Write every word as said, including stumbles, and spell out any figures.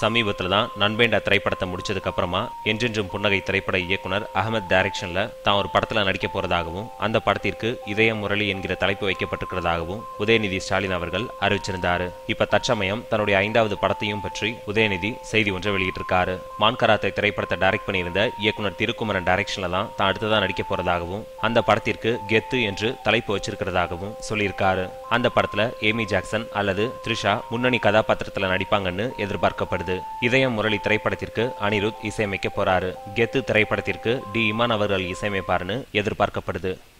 சமீபத்துல தான் நண்பேண்டா திரைப்படத்தை முடிச்சதுக்கு அப்புறமா என்றென்றும் புன்னகை திரைப்பட இயக்குனர் அகமது டைரக்ஷன்ல தான் ஒரு படத்துல நடிக்க போறதாகவும் அந்த படத்திற்கு இதய முரளி என்கிற தலைப்பு வைக்கப்பட்டிருக்கிறதாகவும் உதயநிதி ஸ்டாலின் அவர்கள் அறிவிச்சிருந்தாரு. இப்ப தற்சமயம் தன்னுடைய ஐந்தாவது படத்தையும் பற்றி உதயநிதி செய்தி ஒன்றை வெளியிட்டிருக்காரு. மான் கராத்தே திரைப்படத்தை டைரக்ட் பண்ணியிருந்த இயக்குனர் திருக்குமரன் டைரக்ஷன்ல தான் தான் அடுத்ததான் நடிக்க போறதாகவும் அந்த படத்திற்கு கெத்து என்று தலைப்பு வச்சிருக்கிறதாகவும் சொல்லியிருக்காரு. அந்த படத்துல ஏமி ஜாக்சன் அல்லது த்ரிஷா முன்னணி கதாபாத்திரத்துல நடிப்பாங்கன்னு எதிர்பார்க்கப்படுது. இதயம் முரளி திரைப்படத்திற்கு அனிருத் இசையமைக்க போறாரு. கெத்து திரைப்படத்திற்கு டி இமான் அவர்கள் இசையமைப்பார்னு எதிர்பார்க்கப்படுது.